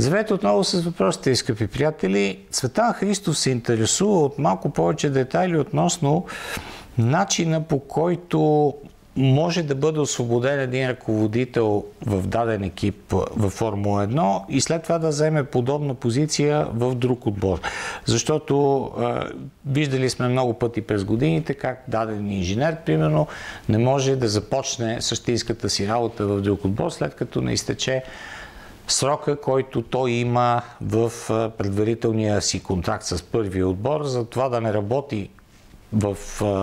Здравейте отново с въпросите, скъпи приятели. Цветан Христов се интересува от малко повече детайли относно начина, по който може да бъде освободен един ръководител в даден екип във Формула 1 и след това да вземе подобна позиция в друг отбор. Защото виждали сме много пъти през годините как даден инженер, примерно, не може да започне същинската си работа в друг отбор, след като не изтече срока, който той има в предварителния си контракт с първия отбор, за това да не работи в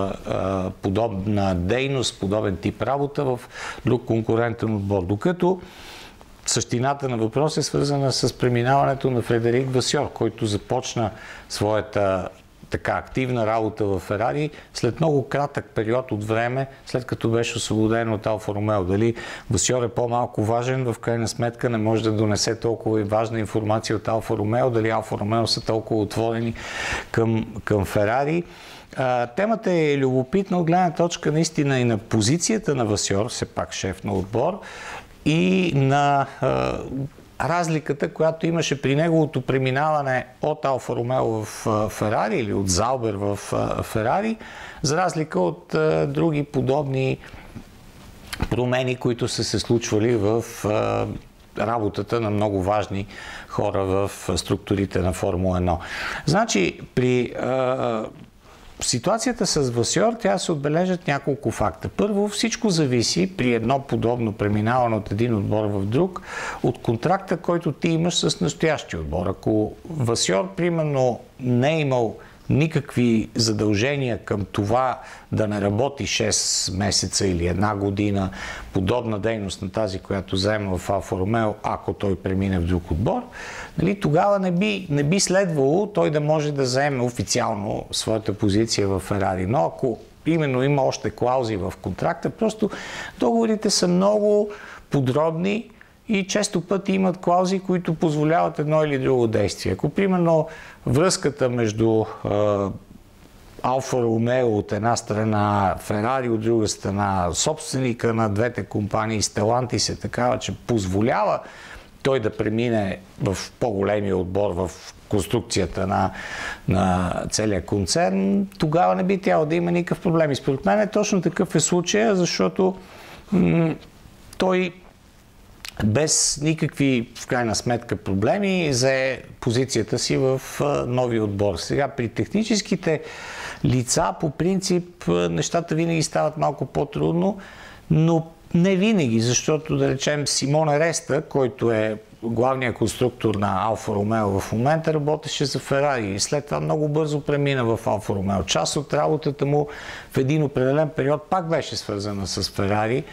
подобна дейност, подобен тип работа в друг конкурентен отбор. Докато същината на въпрос е свързана с преминаването на Фредерик Васьор, който започна своята така активна работа в Ферари след много кратък период от време, след като беше освободен от Алфа Ромео. Дали Васьор е по-малко важен, в крайна сметка не може да донесе толкова и важна информация от Алфа Ромео, дали Алфа Ромео са толкова отворени към Ферари. Темата е любопитна от гледна точка наистина и на позицията на Васьор, все пак шеф на отбор, и на разликата, която имаше при неговото преминаване от Алфа Ромео в Ферари или от Заубер в Ферари, за разлика от други подобни промени, които са се случвали в работата на много важни хора в структурите на Формула 1. Значи, при ситуацията с Васьор, тя се отбележат няколко факта. Първо, всичко зависи при едно подобно преминаване от един отбор в друг от контракта, който ти имаш с настоящия отбор. Ако Васьор, примерно, не е имал никакви задължения към това да не работи 6 месеца или една година подобна дейност на тази, която заема в Алфа Ромео, ако той премине в друг отбор, нали, тогава не би следвало той да може да заеме официално своята позиция в Ферари. Но ако именно има още клаузи в контракта, просто договорите са много подробни и често пъти имат клаузи, които позволяват едно или друго действие. Ако, примерно, връзката между Алфа Ромео от една страна, Ферари от друга страна, собственика на двете компании, Стелантис е такава, че позволява той да премине в по-големия отбор в конструкцията на целия концерн, тогава не би трябвало да има никакъв проблем. И според мен точно такъв е случая, защото той без никакви, в крайна сметка, проблеми зае позицията си в новия отбор. Сега при техническите лица, по принцип, нещата винаги стават малко по-трудно, но не винаги, защото, да речем, Симон Реста, който е главният конструктор на Алфа Ромео в момента, работеше за Ферари и след това много бързо премина в Алфа Ромео. Част от работата му в един определен период пак беше свързана с Ферари.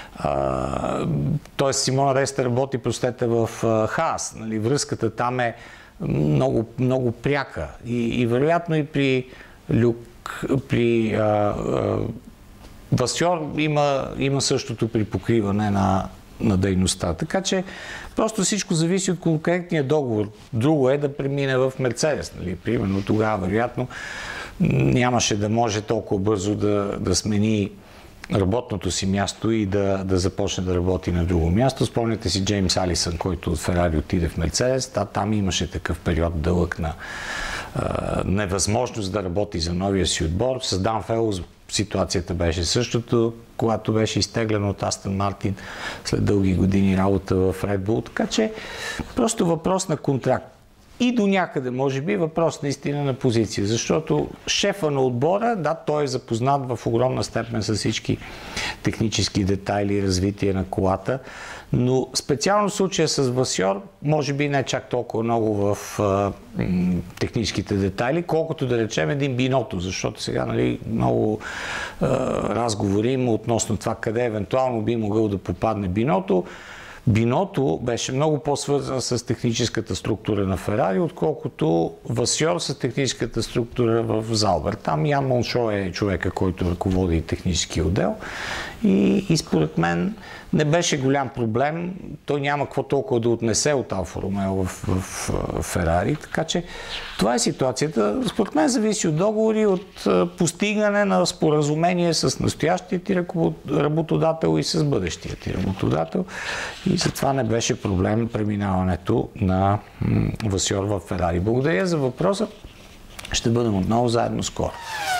Тоест Симон Реста работи, простете, в Хаас. Нали, връзката там е много, много пряка. И вероятно и при Васьор има същото припокриване на дейността. Така че просто всичко зависи от конкретния договор. Друго е да премине в Мерцедес. Нали? Примерно тогава, вероятно, нямаше да може толкова бързо да смени работното си място и да започне да работи на друго място. Спомняте си Джеймс Алисън, който от Ферари отиде в Мерцедес. Там имаше такъв период дълъг на невъзможност да работи за новия си отбор. С Дан Фелос ситуацията беше същото, когато беше изтеглен от Астън Мартин след дълги години работа в Red Bull. Така че просто въпрос на контракт. И до някъде, може би, въпрос наистина на позиция, защото шефа на отбора, да, той е запознат в огромна степен с всички технически детайли и развитие на колата, но специално в случая с Васьор, може би не чак толкова много в техническите детайли, колкото да речем един Биното, защото сега, нали, много разговори има относно това къде евентуално би могъл да попадне Биното. Биното беше много по-свързан с техническата структура на Ферари, отколкото Васьор с техническата структура в Заубер. Там Ян Моншо е човека, който ръководи техническия отдел и според мен не беше голям проблем. Той няма какво толкова да отнесе от Алфа Ромео в Ферари, така че това е ситуацията. Според мен зависи от договори, от постигане на споразумение с настоящия ти работодател и с бъдещия ти работодател. И затова не беше проблем преминаването на Васьор в Ферари. Благодаря за въпроса. Ще бъдем отново заедно скоро.